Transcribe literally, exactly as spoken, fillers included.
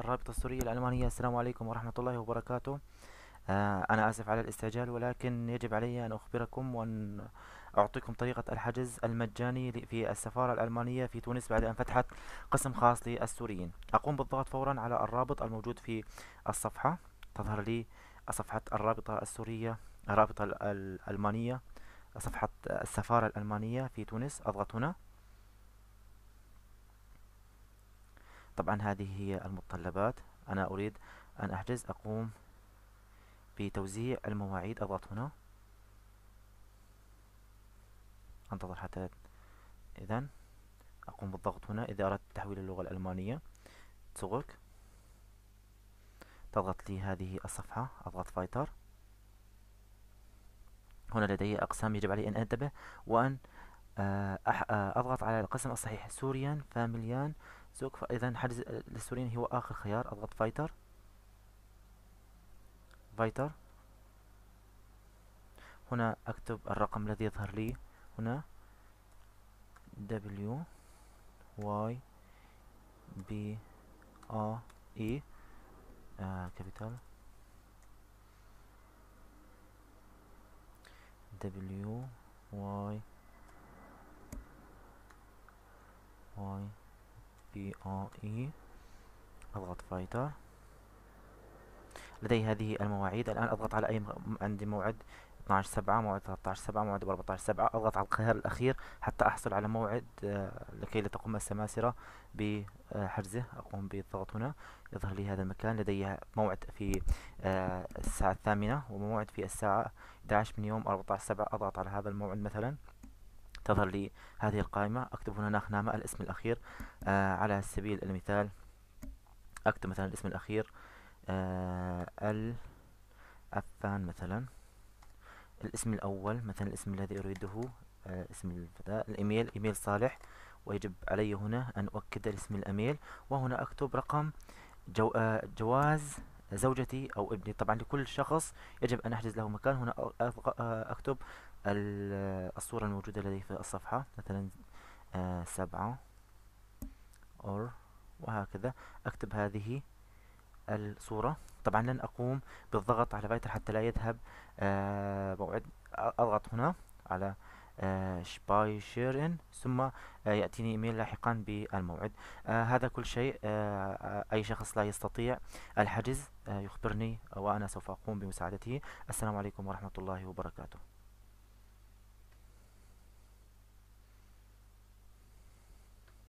الرابطة السورية الألمانية. السلام عليكم ورحمة الله وبركاته. آه، أنا آسف على الاستعجال، ولكن يجب علي أن أخبركم وأن أعطيكم طريقة الحجز المجاني ل- في السفارة الألمانية في تونس بعد أن فتحت قسم خاص للسوريين. أقوم بالضغط فورا على الرابط الموجود في الصفحة. تظهر لي صفحة الرابطة السورية، الرابطة ال- الألمانية، صفحة السفارة الألمانية في تونس. أضغط هنا. طبعا هذه هي المتطلبات. أنا أريد أن أحجز. أقوم بتوزيع المواعيد. أضغط هنا. أنتظر حتى إذن أقوم بالضغط هنا إذا أردت تحويل اللغة الألمانية. زوغك. تضغط لي هذه الصفحة. أضغط فايتر. هنا لدي أقسام يجب علي أن أنتبه وأن آه، أح- آه، أضغط على القسم الصحيح. سوريان فاميليان زوك. فإذا حجز للسوريين هو آخر خيار. أضغط فايتر. فايتر. هنا أكتب الرقم الذي يظهر لي هنا. W Y B A E كابيتال W Y Y B A E. أضغط فايتر. لدي هذه المواعيد. الآن أضغط على أي م... عندي موعد اثناشر سبعة، موعد ثلاثة عشر سبعة، موعد أربعة عشر سبعة. أضغط على الخيار الأخير حتى أحصل على موعد آه، لكي لا تقوم السماسرة بحجزه. أقوم بالضغط هنا. يظهر لي هذا المكان. لدي موعد في آه، الساعة الثامنة وموعد في الساعة أحد عشر من يوم أربعة عشر سبعة. أضغط على هذا الموعد مثلا. تظهر لي هذه القائمة. أكتب هنا ناخنامة الاسم الأخير. آه، على سبيل المثال أكتب مثلا الاسم الأخير آه، الأفان مثلا. الاسم الأول مثلا الاسم الذي أريده آه، اسم الفتاة. الإيميل إيميل صالح، ويجب علي هنا أن أؤكد الاسم الإيميل. وهنا أكتب رقم جو آه، جواز زوجتي أو ابني. طبعا لكل شخص يجب أن أحجز له مكان. هنا أ- آه، أكتب ال- الصورة الموجودة لدي في الصفحة مثلا آه، سبعة أور، وهكذا. أكتب هذه الصورة. طبعا لن أقوم بالضغط على فايتر حتى لا يذهب آه، موعد. أضغط هنا على شبايشيرن، ثم آه، يأتيني إيميل لاحقا بالموعد. آه، هذا كل شيء. آه، آه، أي شخص لا يستطيع الحجز آه، يخبرني وأنا سوف أقوم بمساعدته. السلام عليكم ورحمة الله وبركاته.